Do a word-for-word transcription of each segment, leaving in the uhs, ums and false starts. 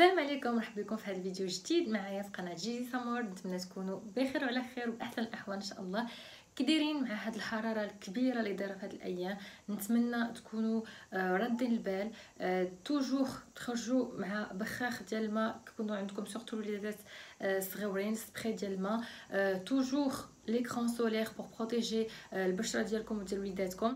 السلام عليكم، مرحبا بكم في هذا الفيديو جديد معايا في قناه جيجي سمور. نتمنى تكونوا بخير وعلى خير وباحسن الاحوال ان شاء الله. كي دايرين مع هذه الحراره الكبيره اللي دايره في هذه الايام؟ نتمنى تكونوا رادين البال، توجور تخرجوا مع بخاخ ديال الماء، كيكونوا عندكم سورتو الوليدات صغيورين سبراي ديال الماء، توجور ليكران سولير بور بروتيجي البشره ديالكم وديال وليداتكم.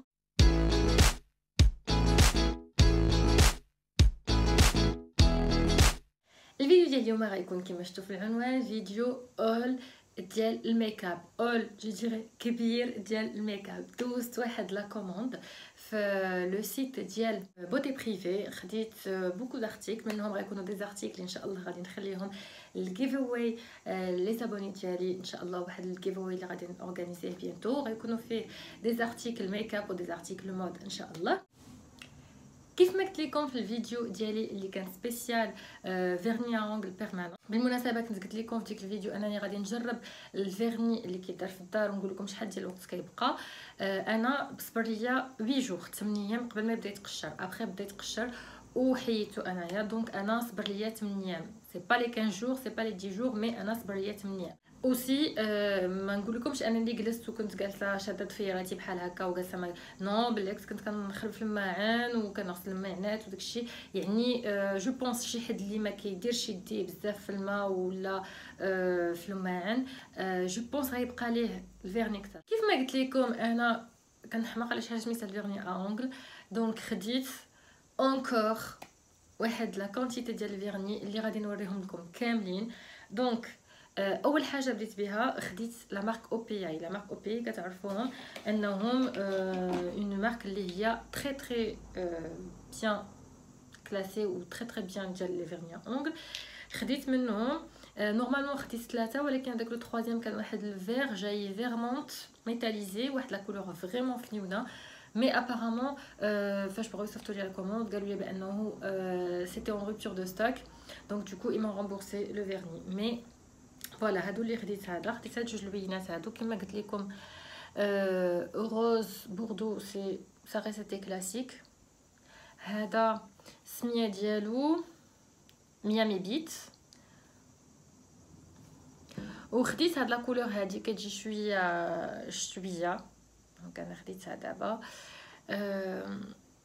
الفيديو ديال اليوم غيكون كما شفتوا في العنوان فيديو اول ديال الميك اب، اول جو ديري كبير ديال الميك اب. دوزت واحد لا كوموند في لو سيت ديال بوتي بريفي، خديت بوكو دارتيكل منهم، غيكونوا دي زارتيكل ان شاء الله غادي نخليهم الجيف اواي لي زابوني ديالي ان شاء الله. واحد الجيف اواي اللي غادي نورغانيزيه بيانتو غيكونوا فيه دي زارتيكل ميك اب ودي زارتيكل مود ان شاء الله. كيف ما قلت لكم في الفيديو ديالي اللي كان سبيسيال فيرني اونغل بيرمانون، بالمناسبه كنت قلت لكم في ديك الفيديو انني غادي نجرب الفيرني اللي كيدار في الدار ونقول لكم شحال ديال الوقت كيبقى. انا بصبر ليا ثمانية جوغ ثمانية ايام قبل ما يبدا يتقشر، ابخي بدا يتقشر وحيدته انايا. دونك انا صبر ليا ثمانية ايام، سي با لي خمسة جوغ سي با لي عشرة جوغ، مي انا صبر ليا ثمانية ايام. اوسي أه ما نقول لكمش انني جلست وكنت جالسه شاده ضفيراتي بحال هكا وجالسه ما نو، بالعكس كنت كنخرب في الماعن وكنغسل الماعنات وداكشي. يعني أه جو بونس شي حد اللي ما كيديرش يديه بزاف في الماء ولا أه في الماعن، أه جو بونس غيبقى ليه الفيرني اكثر. كيف ما قلت لكم انا كنحماق على شي حاجه سميتها الفيرني اونغل، دونك خديت اونكور واحد لا كونتيتي ديال الفيرني اللي غادي نوريهم لكم كاملين. دونك اول حاجه بديت بها خديت لا مارك او بي اي. لا مارك او بي اي كتعرفوهم انهم اون مارك اللي هي تري تري بيان كلاسي و تري تري بيان ديال لي فيرني اونغل. خديت منهم نورمالمون خديت ثلاثه، ولكن داك لو ترويزيام كان واحد الفير جاي فيرمونت ميتاليزي، واحد لا كولور فريمون فنيونه. مي ابارامون فاش بغاو يصيفطوا لي لا كوموند قالوا لي بانه سيتي اون روبتور دو ستوك، دونك دوكو اي مون رامبورسي لو فيرني. مي فوالا هادو اللي خديت. هذا خديت هاد جوج البينات هادو كما قلت لكم، آه روز بوردو سي سا ريسيتي كلاسيك. هذا السميه ديالو ميامي بيت، وخديت هاد لا كولور هادي كتجي شويه شويه، دونك انا خديتها دابا. آه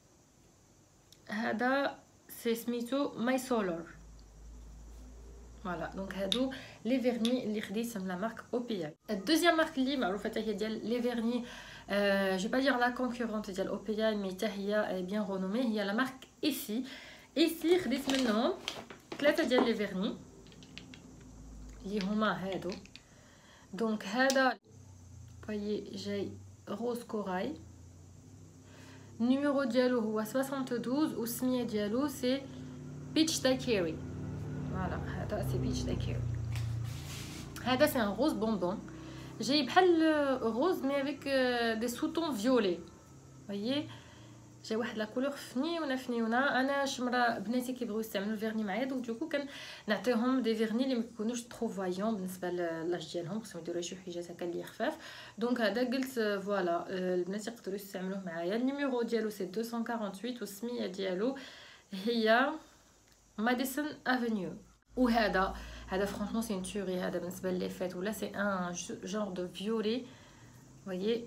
هذا سي سميتو ماي سولور. فوالا دونك هادو لي فيرني اللي خديت من لا مارك او بي اي. الدوزيام مارك اللي معروفه حتى هي ديال لي فيرني، أه جو با دير لا كونكورونت ديال او بي اي، مي حتى هي اي بيان رونومي، هي لا مارك ايسي. ايسي خديت منهم ثلاثه ديال لي فيرني اللي هما هادو. دونك هذا فاي جاي روز كوراي، النيميرو ديالو هو اثنا عشر والسميه ديالو سي بيتش دايكيري. فوالا هذا سي بيتش دايكيري. هذا سي ان روز بونبون جاي بحال روز مي افيك دي سوتون فيولي، فوايي جاي واحد لا كولور فنيونه فنيونه. انا شمره بناتي كيبغيو يستعملوا الفيرني معايا، دونك دوكو كنعطيهم دي فيرني اللي ما يكونوش ترو فايون بالنسبه لاج ديالهم، خصهم يديروا شي حاجات هكا اللي خفاف. دونك هذا قلت فوالا البنات يقدروا يستعملوه معايا. النيميرو ديالو سي مئتين وثمانية وأربعين والسميه ديالو هي ماديسون افينيو. وهذا هذا فرانشمون سي توري. هذا بالنسبه لي فات ولا سي ان جونر دو فيولي، voyez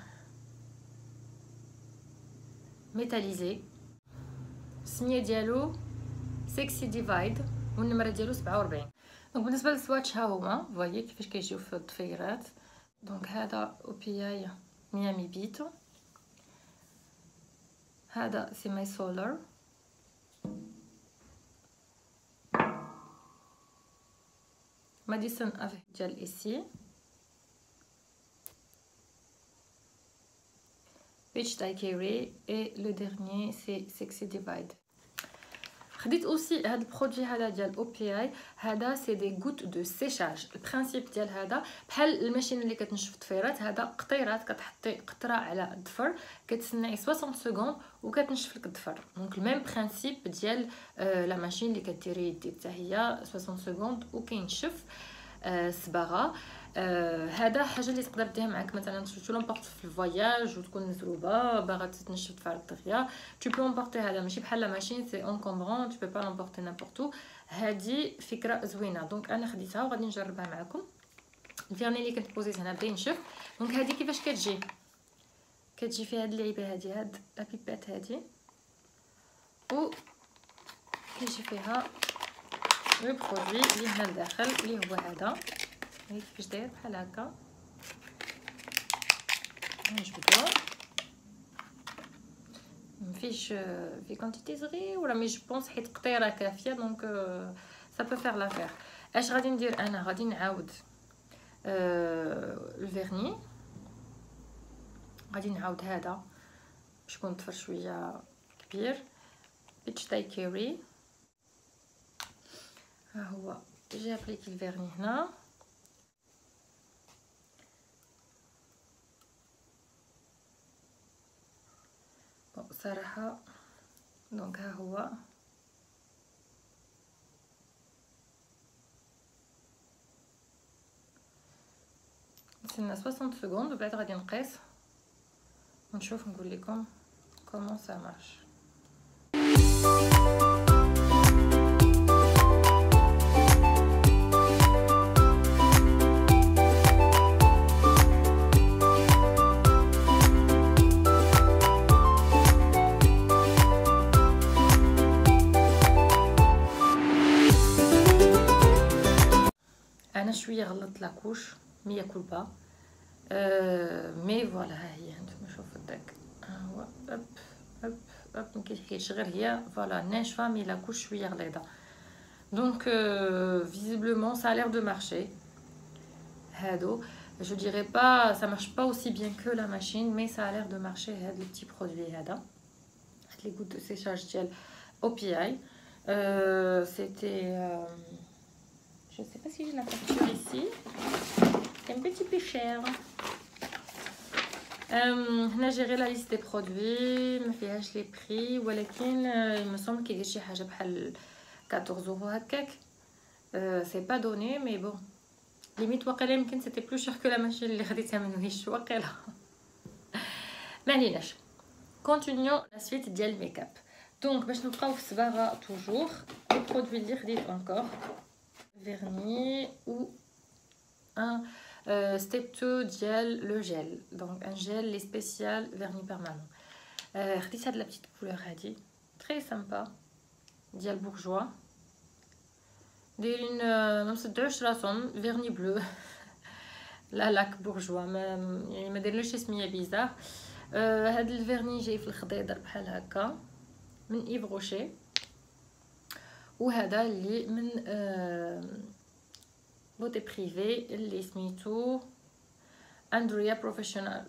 ميتاليزي. السميه ديالو سكسي ديفايد والنمره ديالو سبعة وأربعين. دونك بالنسبه للسواتش ها هما فوايي كيفاش كيجيو في الضفيرات. دونك هذا او بي اي ميامي بيت، هذا سي ماي سولار، ماديسون افي ديال ايسي، بيتش دايكيري، اي لو ديرنيي سي سكسي ديفايد. خديت اوسي هاد البرودوي هذا ديال او بي اي. هذا سي دي غوت دو سيشاج. البرانسيپ ديال هذا بحال الماشين اللي كتنشف الضفيرات، هذا قطيرات كتحطي قطره على الضفر كتسناي ستين سكوند وكتنشف لك الضفر. دونك الميم برانسيپ ديال آه لا ماشين اللي كديري يديك حتى هي ستين سكوند وكينشف. الصباغه. هذا حاجه اللي تقدر ديها معاك مثلا تو لومبورط في الفواياج وتكون مزروبه باغا تتنشف تفارق دغيا tu peux emporter هذا ماشي بحال لا ماشين سي encombrant tu peux pas l'emporter n'importe où. هذه فكره زوينه دونك انا خديتها وغادي نجربها معكم. الفيرني اللي كنت بوزيت هنا بدا ينشف. دونك هذه كيفاش كتجي كتجي فيها هاد اللعيبه هذه هاد لابيبات هذه و كيجي فيها لو برودوي اللي هنا لداخل اللي هو هذا. هاي كيفاش داير بحال هكا نجبدو مفيش في كونتيتي صغيره مي جو بونس حيت قطيره كافيه دونك سا بو فير لافير. اش غادي ندير انا غادي نعاود الفيرني غادي نعاود هذا باش يكون طفر شويه كبير بيتش تاي كيري. ها هو جي ابليكي الفيرني هنا صراحه دونك ها هو نستنى ستين سكوند وبعد غادي نقيس ونشوف نقول لكم كومون سا مارش. انا شويه غلطت لاكوش مية كولبا أه مي فوالا ها هي هانتوما شوفوا داك ها هو اب اب اب مكيتحكيش غير هي فوالا ناشفه مي لاكوش شويه غليظه. دونك فيزيبلومون سا لير دو مارشي هادو. جو ديري با سا مارش با اوسي بيان كو لا ماشين مي سا لير دو مارشي. هاد لو بتي برودوي هذا هاد لي غوت دو سيشاج ديال او بي اي سيتي je sais pas si j'ai la facture ici, c'est un petit peu cher. هنا جيري لا ليست دي برودوي ما فيهاش لي بري ولكن il me semble كيدير شي حاجه بحال كاطورز اورو هكاك سي با دوني مي بون ليميت واقيلا يمكن سيتي بلو شير كو لا ماشين اللي خديتها من ويش واقيلا ما عليناش. كونتينيو لا سويت ديال الميكاب. دونك باش نبقاو في الصباغه توجور لي برودوي اللي خديت انكور vernis ou un euh, step deux dial le gel donc un gel les spécial vernis permanent. خديت هاد لا بتيت كولور هادي très sympa ديال بورجوا دايرين ما مصدعوش راسهم vernis bleu لا لاك بورجوا ما يعني ما دايرلوش سميه بيزار. هاد الفيرني جاي في الخضيضر بحال هكا من ايف روشي وهذا اللي من بوتي بريفي اللي سميتو اندريا بروفيشنال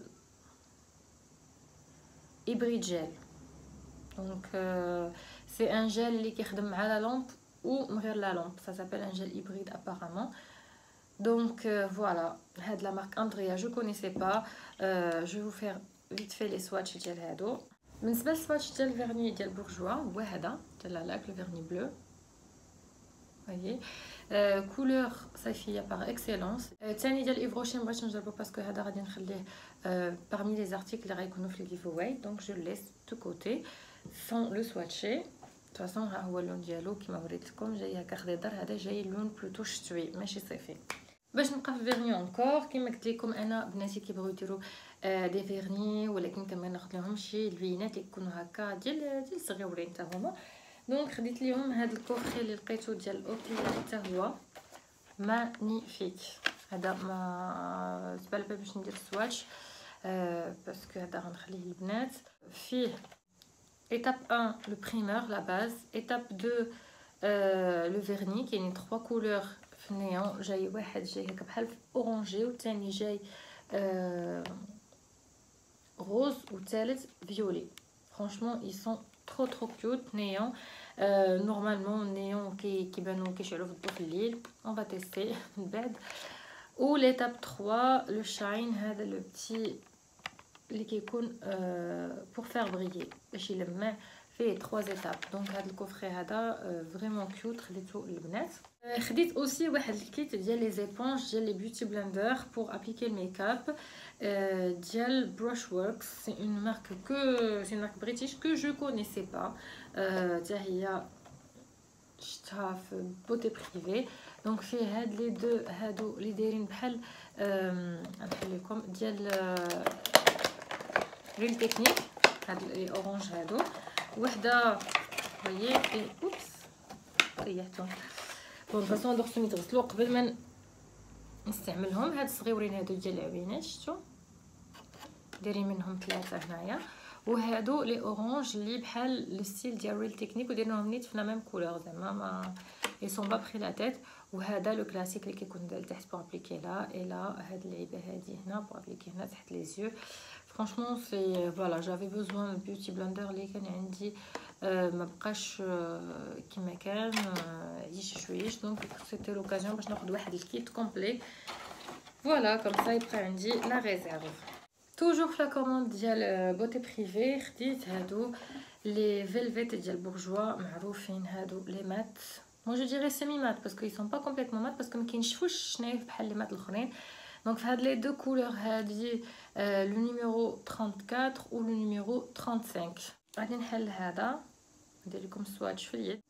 هيبريد جيل. دونك سي ان جيل اللي كيخدم مع لا لامب و من غير لا لامب سا سابيل ان جيل هيبريد ابارامون. دونك فوالا هاد لا مارك اندريا جو كونيسي با جو فو فير فيت في لي سواتش ديال هادو. بالنسبه للسواتش ديال الفيرني ديال بورجوا هو هذا ديال لاك لو فيرني بلو voyez euh, couleur صيفيه par excellence. ثاني ديال ايف روشي بغيت نجربو باسكو هذا غادي نخليه parmi les articles اللي غيكونوا في الجيف اواي دونك جو ليس دو كوتي سون لو سواتشي. de toute façon ها هو اللون ديالو كما وريت لكم جاي هكا خضيضر. هذا جاي اللون بلوتو شتوي ماشي صيفي. باش نبقى في فيرني انكور كما قلت لكم انا بناتي كيبغيو يديروا دي فيرني ولكن كما ناخذ لهم شي لوينات اللي يكونوا هكا ديال ديال صغيورين حتى هما. دونك خديت ليهم هذا الكوفري اللي لقيتو ديال اوبي حتى هو مانيفيك. هذا ما زبال باش ندير السواتش أه باسكو هذا غنخليه للبنات. فيه ايتاب واحد لو بريمور لا باز ايتاب اثنين أه لو فيرني كاينين ثلاثة كولور في النيون. جاي واحد جاي هكا بحال اورانجي والثاني جاي أه روز والثالث فيولي. فرانشمون اي سون trop trop cute néon. Euh, normalement néon qui كيبانو كيشعلوا في الضوء في الليل. on va tester من بعد. و l'étape trois le shine هذا لو بتي اللي كيكون euh, pour faire briller باش يلمع فيه trois étapes. دونك هذا الكوفري هذا فريمون كيوت خديته للبنات. خديت اوسي واحد الكيت ديال لي زيبونج ديال لي بيوتي بلندر بور ابليكي الميك اب ديال بروش وركس. سي اون مارك كو سي اون مارك بريتيش كو جو كونيسي با، حتى هي شفتها في بوتي بريفي. دونك فيه هاد لي دو هادو اللي دايرين بحال نحل لكم ديال ريل تكنيك، هاد لي اورانج هادو وحده هي اوبس طيحتهم. بون فاصون دوك خصهم يتغسلوا قبل ما نستعملهم. هاد الصغيورين هادو ديال العوينات شفتوا دايرين منهم ثلاثه هنايا، وهادو لي اورانج اللي بحال لو ستيل ديال ريل تكنيك وديرناهم نيت في لا ميم كولور زعما ما اي سون با بري لا تيت. وهذا لو كلاسيك اللي كيكون دال تحت بور ابليكي لا اي لا. هاد اللعيبه هادي هنا بور ابليكي هنا تحت لي زيو. فرانشمون سي فوالا جافي بوزوان بيوتي بلندر اللي كان عندي أه ما بقاش أه كما كان أه عيش شويش. دونك سيتي لوكازيون باش ناخذ واحد الكيت كومبلي فوالا كوم سا يبقى عندي لا ريزيرف. توجور في لا كوموند ديال بوتي بريفي خديت هادو لي فيلفيت ديال بورجوا معروفين، هادو لي مات مو جو ديري سيمي مات باسكو اي سون با كومبليتمون مات باسكو ما كينشفوش الشنايف بحال لي مات الاخرين. دونك في هاد لي دو كولور هادي آه لو نيميرو أربعة وثلاثين و لو نيميرو خمسة وثلاثين. غادي نحل هذا ندير لكم سواتش في اليد.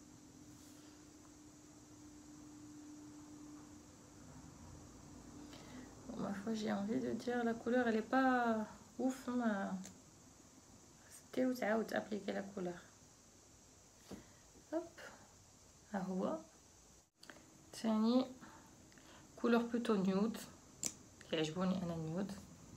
ما فوا جي انفي دو دير لا كولور elle est pas ouf ما ستي وتعاود ابليكي لا كولور. هوب ها هو ثاني كولور بلوتو نيود كيعجبوني انا النيود.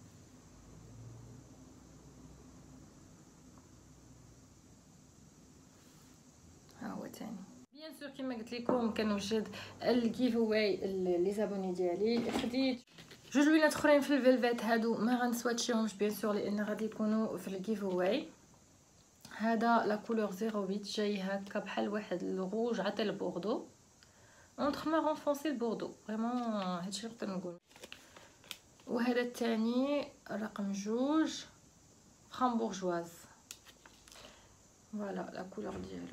ها هو ثاني. بيان سور كما قلت لكم كنوجد الجيف اواي لي زابوني ديالي. خديت جوج لوينات اخرين في الفيلفيت هادو ما غنسواتشيهمش بيان سور لان غادي يكونوا في الجيف اواي. هذا لا كولور صفر ثمانية جاي هكا بحال واحد الروج عطي البوردو اونتر مارون فونسي البوردو فريمون هادشي اللي نقدر نقول. وهذا الثاني رقم جوج فرامبورجواز فوالا لا كولور ديالو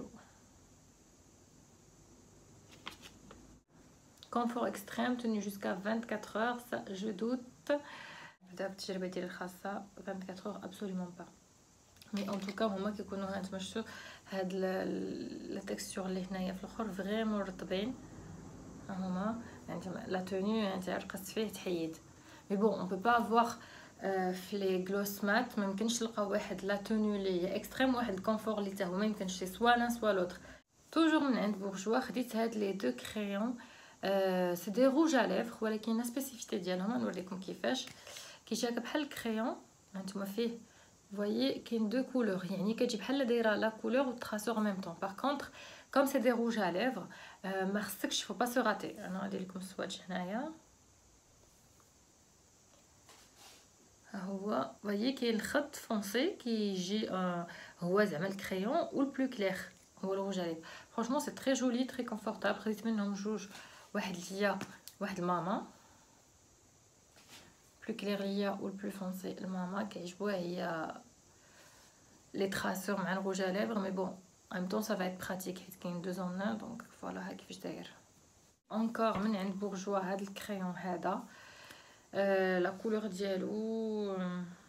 كونفور اكستريم توني جوسكا أربعة وعشرين اور سا جو دوت. بدا بالتجربه ديالي الخاصه أربعة وعشرين اور ابسوليومون با مي ان توكا هما كيكونوا هانتوما شفتوا هاد لا تيكستور اللي هنايا في الاخر فريمون رطبين هما يعني لا توني انت رقصت فيه تحيد. مي بون اون بو با افوار في لي غلوس مات ما يمكنش تلقاو واحد لا توني اللي هي اكستريم واحد الكونفور اللي حتى هو ما يمكنش سوا لان سوا لوتر. توجور من عند بورجوا خديت هاد لي دو كريون أه سي دي روج ا ليفر ولكن لا سبيسيفيتي ديالهم نوريكم كيفاش كيجاك بحال الكريون هانتوما فيه فوايي كاين دو كولور يعني كتجي بحال دايره لا كولور و تراسور ميم طون. باغ كونطخ كوم سي دي روج ا ليفر أه ما خصكش فو با سو راتي. انا غادي لكم السواتش هنايا ها هو فوايي كاين الخط فونسي كيجي أه هو زعما الكريون و البلو كلير هو الروج ا ليفر. فرانشمون سي تري جولي تري كونفورطابل. خديت منهم جوج واحد ليا واحد ماما بلو كلير ليا و البلو فونسي الماما كيعجبوها هي لي تراسور مع الروج ا ليفر مي بون ان طون سا فا ايت براتيك حيت كاين دو زون ان. دونك فوالا ها كيفاش داير. انكور من عند بورجوا هاد الكريون هذا أه لا كولور ديالو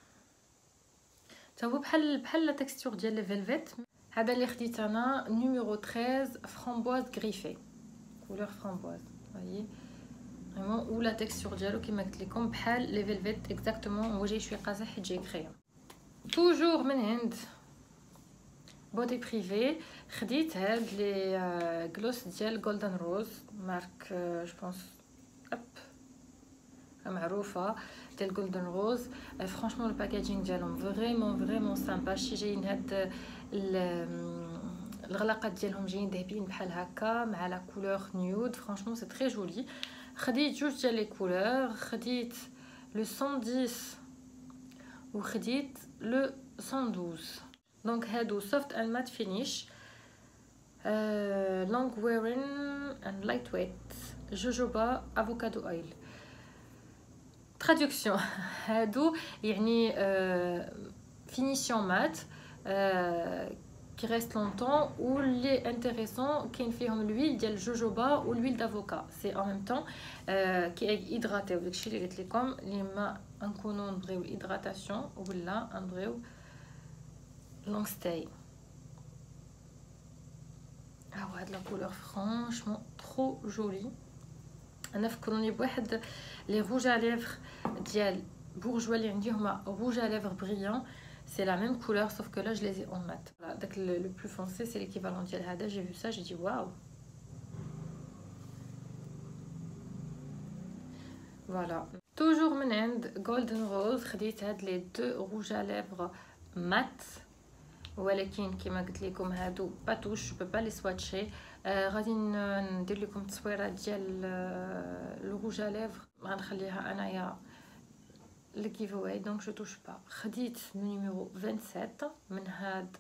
تا هو بحال بحال لا تيكستور ديال لي فيلفيت. هذا اللي خديت انا نيميرو ثلاثة عشر فرامبواز غريفي كولور فرامبواز فوايي فريمون و لا تيكستور ديالو كما قلت لكم بحال لي فيلفيت اكزاكتومون. هو جاي شويه قاصح حيت جاي كريون. توجور من عند بوتي بريفي خديت هاد لي غلوس ديال جولدن روز مارك جو بونس اب معروفه ديال جولدن روز. فرانشمون الباكاجين ديالهم فريمون فريمون سامبا. شي جايين هاد الغلاقات ديالهم جايين ذهبيين بحال هكا مع لا كولور نيود. فرانشمون سي تري جولي. خديت جوج ديال لي كولور خديت لو مية وعشرة وخديت لو مية واثناشر. دونك هادو سوفت اند مات فينيش لونغ ويرين اند لايت ويت جوجوبا افوكادو اويل. تراديكسيون هادو يعني فينيسيون مات qui reste longtemps ou les intéressants qui فيهم l'huile ديال الجوجوبا ou l'huile d'avocat. C'est en même temps euh, qui est hydraté. وداكشي اللي قلت لكم اللي ما نكونوا نبغيو الهيدراتاسيون ولا نبغيو لونغ ستاي. ها هو هاد لا كولور فرانشمون ترو جولي. انا فكروني بواحد لي روج ا ليفر ديال بورجوا اللي عندي هما روج ا ليفر بريان. C'est la même couleur sauf que là je les ai en mat. Voilà, donc le, le plus foncé c'est l'équivalent ديال هذا. J'ai vu ça, j'ai dit waouh. Voilà. Toujours من عند Golden Rose خديت هاد les deux rouges à lèvres mat. ولكن كما قلت لكم هادو باتوش جو با لي سواتشي. آه غادي ندير لكم تصويره ديال لو روج ا ليفر غنخليها انايا le giveaway, donc je touche pas. خديت le numéro vingt-sept من هاد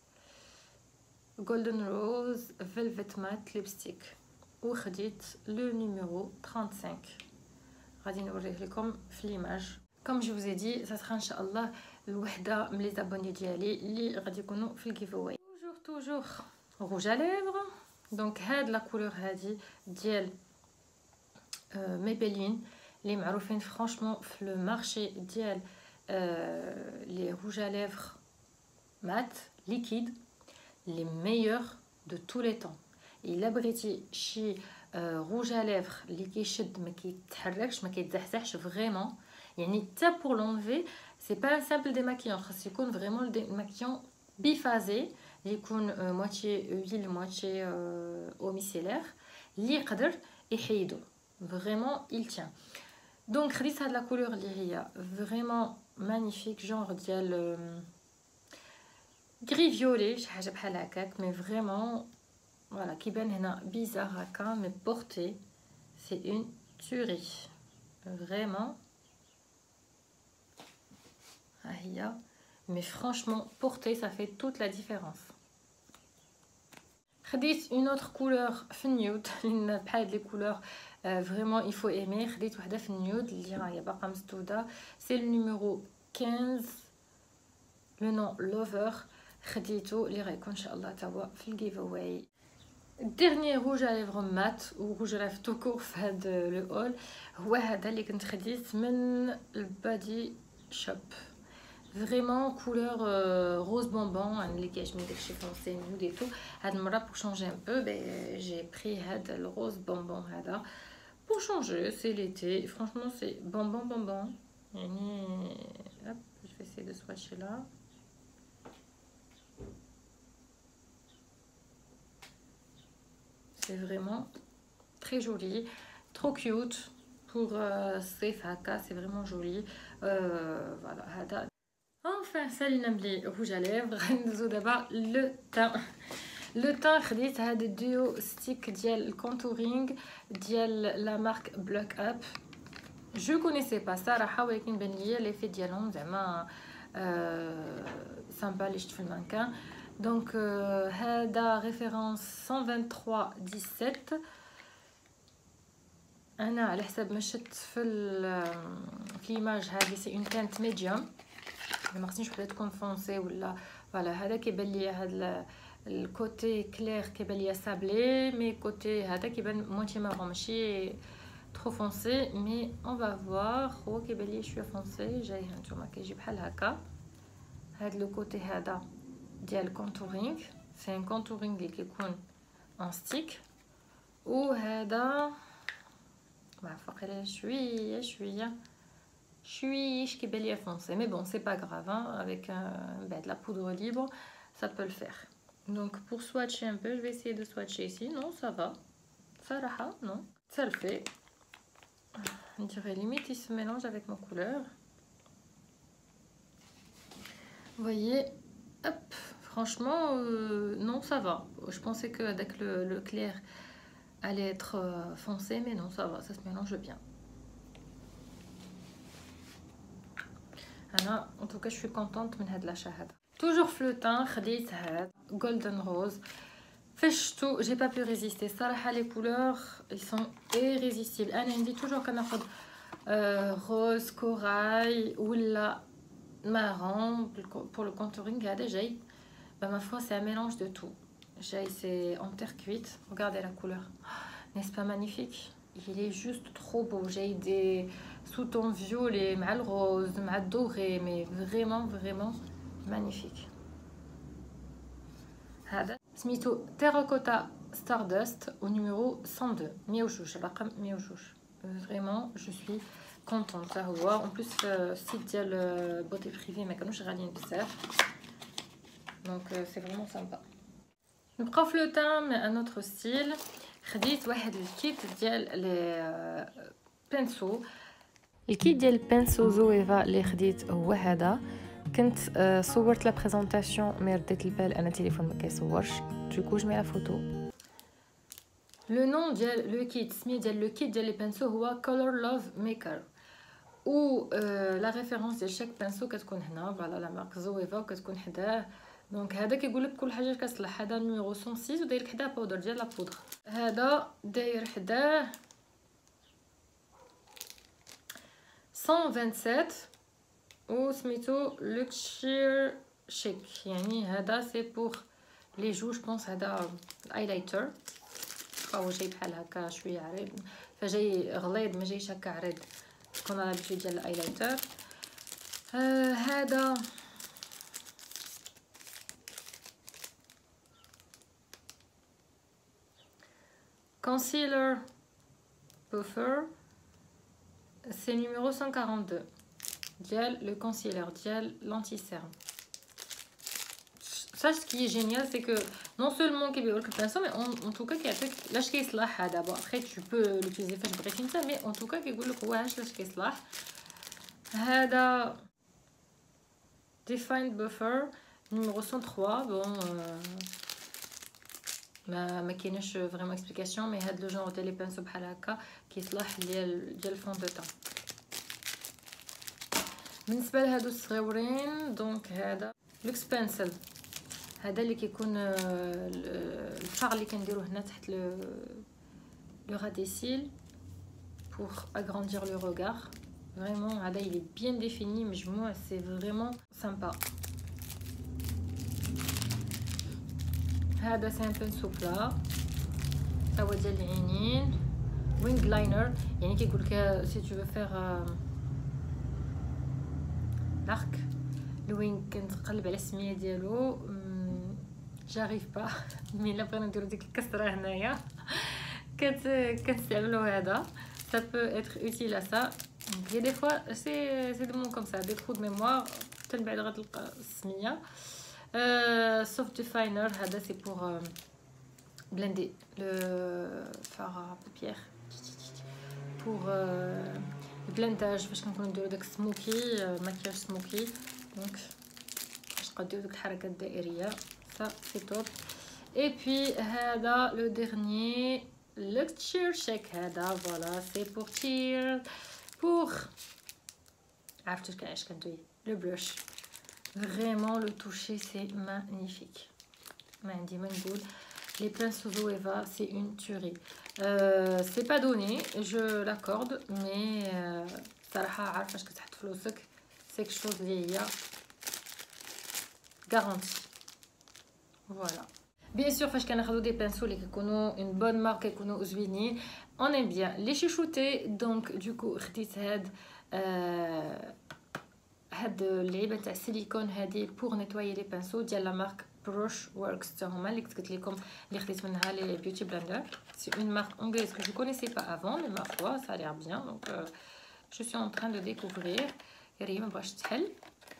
Golden Rose Velvet Matte Lipstick وخديت le numéro trente-cinq. غادي نوريه لكم في l'image. Comme je vous ai dit, ça sera ان شاء الله الوحده من لي زابوني ديالي اللي غادي يكونوا في الجيفاواي. toujours toujours rouge à lèvres. donc هاد لا كولور هادي ديال Maybelline les معروفين franchement في le marché ديال les rouges à lèvres mat liquide les meilleurs de tous les temps. الا بغيتي شي rouge à lèvres اللي كيشد ما كيتحركش ما كيتزحزحش فريمون يعني حتى pour l'enlever c'est pas un simple démaquillant خاص يكون فريمون démaquillant biphasé يكون موitié huile moitié eau micellaire اللي يقدر يحيدو vraiment il tient. Donc خديت هاد لا كولور اللي هي فريمون مانيفيك جونغ ديال غري فيولي شي حاجه بحال هكاك مي فريمون فوالا كيبان هنا بيزار هكا مي بورتي سي اون توري فريمون. ها هي مي فرانشمون بورتي ça fait toute la différence. خديت اون اوتر كولور في النيود بحال هاد لي كولور فريمون il faut aimer. خديت وحده في النيود اللي راهي باقا مسدوده سي لو نيميرو خمسطاش لو نون لوفر. خديتو اللي غيكون ان شاء الله تا هو في الجيف اواي. الديرني روج ا ليفر مات و روج ا ليفر توكور في هاد لو اول هو هذا اللي كنت خديت من البادي شوب فريمون كولور روز بونبون اللي كيعجبني داكشي فرونسي نود اي تو. هاد المره بور شونجي ان بو بي جي بري هاد الروز بونبون هذا pour changer. C'est l'été, franchement c'est bonbon bonbon. Hop, je vais essayer de swatcher là. C'est vraiment très joli, trop cute pour safe haka, c'est vraiment joli. Euh, voilà, hada. Enfin, salina bli rouge à lèvres. Nous d'abord le teint. Le teint خديت هاد الديو ستيك ديال الكونتورينغ ديال لا مارك بلوك اب. جو كونيسي با صراحه ولكن بان ليا لي في ديالهم زعما سامبا اللي شفت في المانكان. دونك هذا ريفيرونس مية وثلاثة وعشرين سبعة. انا على حسب ما شفت في في ليماج هذه سي اون تانت ميديوم ما خصنيش وحده تكون فونسي ولا فوالا. هذا كيبان ليا هاد الكوتي كلير كيبان ليا سابلي مي كوتي هذا كيبان موتي مارون ماشي ترو فونسي مي اون فا فوار. هو كيبان ليا شويه فونسي جاي هانتوما كيجي بحال هكا. هاد لو كوتي هذا ديال الكونتورينغ سي ان كونتورينغ اللي كيكون ان ستيك وهذا مع فقيره شويه شويه شويش كيبان ليا فونسي مي بون سي با غراف avec بعد la poudre libre ça peut le faire. Donc pour swatcher un peu, je vais essayer de swatcher ici. Non, ça va. Sarah, non. Ça le fait. On dirait limite il se mélange avec ma couleur. Vous voyez, hop, franchement, euh, non, ça va. Je pensais que avec le, le clair allait être euh, foncé, mais non, ça va, ça se mélange bien. أنا en tout cas je suis contente من هاد l'achat هذا. toujours flottant خديت هاد golden rose فشتو j'ai pas pu résister صراحة les couleurs ils sont irrésistibles. أنا عندي toujours كناخد rose corail ولا marron pour le contouring هذا جاي bah ma foi c'est un mélange de tout. C'est en terre cuite, regardez la couleur, n'est-ce pas magnifique? Il est juste trop beau. J'ai des sous-tons violets, mal rose, mal doré, mais vraiment vraiment magnifique. هذا سميتو Terracotta Stardust au numéro cent deux. مية وجوج الرقم مية وجوج. Vraiment je suis contente. هو en plus site ديال beauté privée ما كانوش غاليين بزاف. Donc c'est vraiment sympa. نبقاو في لو تام un autre style. خديت واحد الكيت ديال لي بانسو. الكيت ديال البانسو زويفا اللي خديت هو هذا. كنت صورت لا بريزونطاسيون مي رديت البال انا التليفون ما كيصورش دوكو جو مي لا فوتو. لو نون ديال لو كيت سمي ديال لو كيت ديال لي بانسو هو كولور لوف ميكر و لا ريفيرونس ديال شاك بانسو كتكون هنا فوالا لا مارك زويفا وكتكون حداه. دونك هذا كيقول لك كل حاجه كتصلح. هذا نيميرو مية وستة وداير لك حداه باودر ديال لا بودر. هذا داير حداه مية وسبعة وعشرين و سميتو لوكشير شيك. يعني هذا سي بور لي جو جو بونس. هذا الايلايتر هو جاي بحال هكا شويه عريض فجاي غليظ ما جايش هكا عريض كون على الجي ديال الايلايتر. آه هذا concealer buffer c'est numéro cent quarante-deux ديال le concealer ديال l'anti-cerne. Ça ce qui est génial c'est que non seulement كيبيعوا لك البانسو mais en, en tout cas كيعطيك لاش كيصلح هذا. bon après tu peux l'utiliser فاش بغيتي انت mais en tout cas كيقول لك هو هاش لاش كيصلح. هذا defined buffer numéro cent trois. bon euh, ما ما كاينش فريمون اكسبليكاسيون مي هاد لو جونغ ديال لي بانسو بحال هكا كيصلح ديال ديال الفون دو طون. بالنسبه لهادو الصغيورين دونك هذا لوكس بانسل. هذا اللي كيكون الفار اللي كنديروه هنا تحت لو لو راديسيل pour agrandir le regard. Vraiment هذا il est bien défini مجموع c'est vraiment sympa. هذا سي ان بانسو بلا تا هو ديال العينين وينغ لاينر. يعني كيقول لك سي تو فيغ لارك الوينغ. كنتقلب على السميه ديالو جاريف با مي لا بغينا نديرو ديك الكسره هنايا كت كنستعملو هذا. ça peut être utile à ça. donc il y a des fois c'est c'est des mots comme ça des trous de mémoire حتى بعد غتلقى السميه. Euh, soft definer هذا c'est pour euh, blender le fard à paupières pour euh, le blendage فاش كنكونوا نديرو داك سموكي ماكياج سموكي. دونك باش نقدروا ديك الحركات الدائريه ça c'est top. et puis هذا le dernier luxury shake. هذا voilà c'est pour cheer pour عرفتوا كاش كندوي le blush. Vraiment le toucher c'est magnifique. Les pinceaux Zoeva c'est une tuerie. Euh, c'est pas donné, je l'accorde, mais صراحة عارفة اش كتحط فلوسك c'est quelque chose اللي هي garantie. Voilà. Bien sûr فاش كناخذوا دي بانسو اللي كيكونوا une bonne marque كيكونوا زوينين on aime bien les chouchouter. donc du coup خديت هاد euh, هاد اللعيبه تاع السيليكون هادي بور نيتوايي لي بانسو ديال لا مارك بروش وركس حتى هما اللي قلت لكم اللي خديت منها لي بيوتي بلندر. سي اون مارك انجليز que je connaissais pas avant mais ma foi ça a l'air bien. donc euh, je suis en train de découvrir. ريم ما بغاش تحل.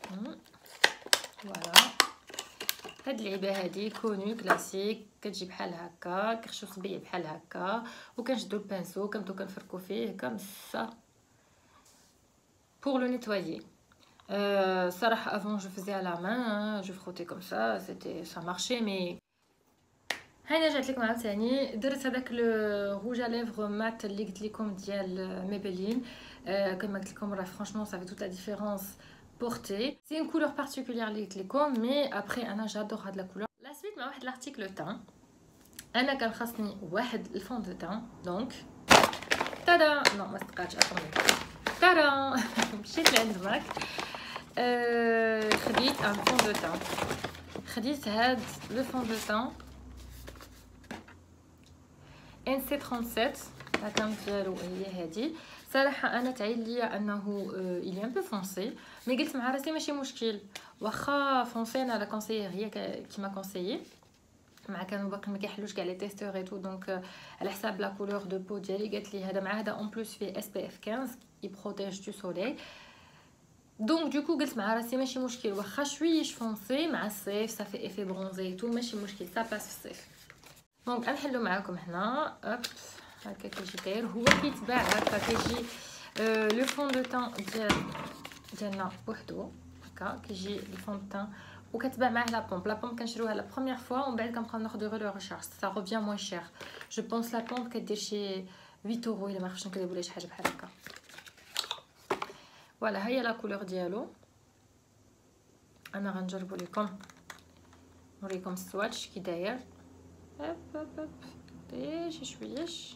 فوالا هاد اللعيبه هادي كونو كلاسيك كتجي بحال هكا كرشو صبيه بحال هكا وكنشدو البانسو كنبداو كنفركو فيه كم سا pour le nettoyer. Euh, صراحة avant je faisais à la main hein, je frottais comme ça c'était ça marchait mais هنا جات لكم عاوتاني درت هذاك لو روج ا ليفر مات اللي قلت لكم ديال ميبلين. euh, كما قلت لكم راه فرانشمون ça fait toute la différence portée. c'est une couleur particulière اللي قلت لكم mais après انا جادور هاد لا كولور. لا سويت مع واحد لارتيكل تاع انا كان خاصني واحد الفون دو تان دونك تادا نو ما صدقاتش اتوني تادا مشيت لعند ماك. Euh, خديت ان فون دو تان خديت هاد لو فون دو تان ان سي ثلاثة وثلاثين لا كام ديالو هي هادي. صراحه انا تعين ليا انه الي ان بو فونسي، مي قلت مع راسي ماشي مشكل واخا فونسي، انا لا كونسيير هي كيما كونسيي، مع كانوا باقي ما كيحلوش كاع لي تيستور اي تو، دونك على حساب لا كولور دو بو ديالي قالت لي هذا مع هذا اون بلس فيه اس بي اف خمسطاش يبروتيج دو سوليي. دونك دوكو قلت مع راسي ماشي مشكل واخا شويش فونسي مع الصيف صافي ايفي برونزي تو ماشي مشكل، سا باس في الصيف. دونك غنحلو معاكم هنا اوب هكا كيجي داير، هو كيتباع هكا كيجي آه لو فون دو تان ديال ديالنا بوحدو هكا، كيجي لو فون دو تان وكتباع معاه لا بومب. لا بومب كنشريوها لا بروميير فوا ومن بعد كنبقاو ناخذ غير لو ريشارج، سا روفيان موان شير. جو بونس لا بومب كدير شي ثمانية اورو الا ما خفتش نكذب ولا شي حاجه بحال هكا. فوالا هي لا كولور ديالو. انا غنجربو لكم نوريكم السواتش كي داير. هوب هوب هوب داير شي شويش.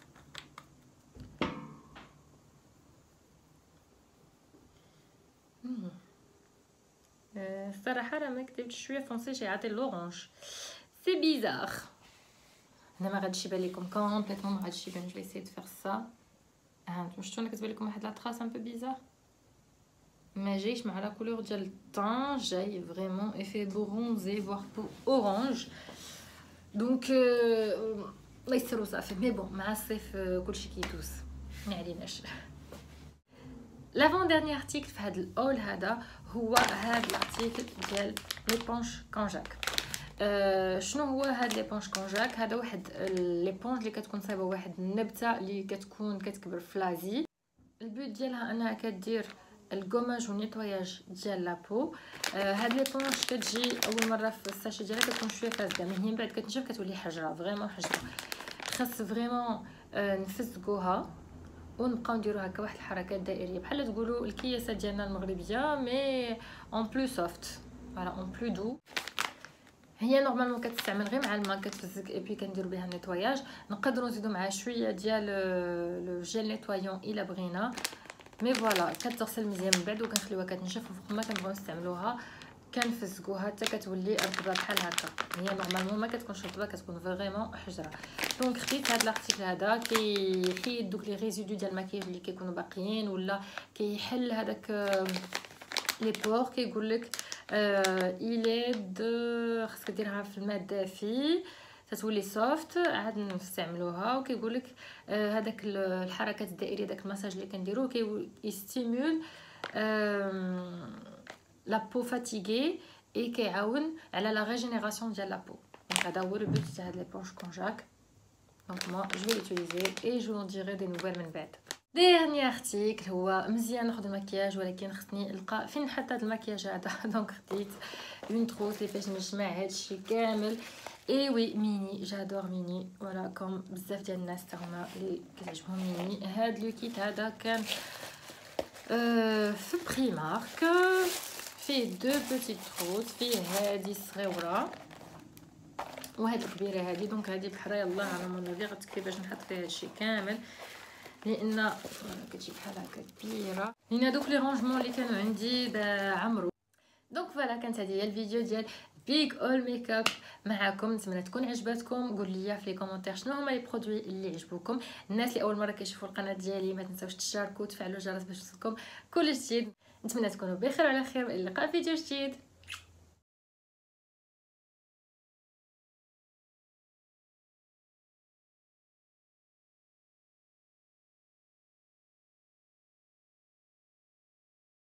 الصراحه راه ما كتبتش شويه فونسي شي عاطي لورانج، سي بيزار. انا ما غاديش يبان لكم كومبليتوم، ما غاديش يبان. جو اسيي دو فير سا. ها نتوما شفتوا انا كتبان لكم واحد لا تراس ان بو بيزار، ما جايش مع لا كولور ديال الطون، جاي فريمون ايفي برونزي فوار بو اورانج. دونك الله يسر وصافي. مي بون مع الصيف كلشي كيدوز ما عليناش. لافون ديرني ارتيكل في هذا الاول هذا هو هذا الارتيكل ديال ليبونج كونجاك. أه شنو هو هاد ليبونج كونجاك؟ هذا واحد ليبونج اللي كتكون صايبه واحد النبته اللي كتكون كتكبر في لازي. البوت ديالها انها كدير الكوماج والنيطواياج ديال لابو. آه هاد ليبونج كتجي اول مره في الساشي ديالها كتكون شويه فاسده، مي هي من بعد كتنشف كتولي حجره فريمون حجره. خاص فريمون آه نفزقوها ونبقاو نديرو هكا واحد الحركات دائريه بحال تقولوا الكياسه ديالنا المغربيه، مي اون بلو سوفت فوالا اون بلو دو. هي نورمالمون كتستعمل غير مع الماء كتفزك اي بي كنديرو بها النيطواياج. نقدروا نزيدو معها شويه ديال لو جيل نيطوايون الا بغينا، مي فوالا كتغسل مزيان من بعد وكنخليوها كتنشف، وفوق ما كنبغيو نستعملوها كنفزقوها حتى كتولي رطبه بحال هكا. هي نورمالمون ما كتكونش رطبه، كتكون فريمون حجره. دونك خديت هذا الارتيكل هذا كيحيد دوك لي ريزيدو ديال الماكياج اللي كيكونوا باقيين، ولا كيحل هذاك لي بور. كيقول لك الي دو خاصك ديرها في الماء الدافي تتولي سوفت عاد نستعملوها. وكيقول لك هذاك الحركات الدائريه داك المساج اللي كنديروه كيستيمول لا بو فاتيغي اي كيعاون على لا ريجينيراسيون ديال لا بو. دونك هذا هو البوت تاع هاد ليبونج كونجاك. دونك ما جو في ليوتيليزي اي جو نديري دي نوفيل من بعد. ديرني ارتيكل هو مزيان ناخذ المكياج، ولكن خصني نلقى فين نحط هذا المكياج هذا. دونك خديت اون تروس اللي فاش نجمع هادشي كامل. اي وي ميني، جادور ميني ولا كوم بزاف ديال الناس تا هما اللي كتعجبهم ميني. هاد لو كيت هذا كان أه في بريمارك، فيه دو بوتيت تروس، فيه هادي صغيره وهاد الكبيره هادي. دونك هادي بحرا يلاه على مونوفي غتكفي باش نحط فيها هادشي كامل، لان كتجي بحال هكا كبيره، لان دوك لي رونجمون اللي كانوا عندي عمرو. دونك فوالا كانت هذه هي الفيديو ديال بيج اول ميك اب معاكم. نتمنى تكون عجبتكم. قول لي في لي كومونتير شنو هما لي برودوي اللي عجبوكم. الناس اللي اول مره كيشوفوا القناه ديالي ما تنساوش تشاركوا وتفعلوا الجرس باش يوصلكم كل جديد. نتمنى تكونوا بخير وعلى خير، والى اللقاء في فيديو جديد.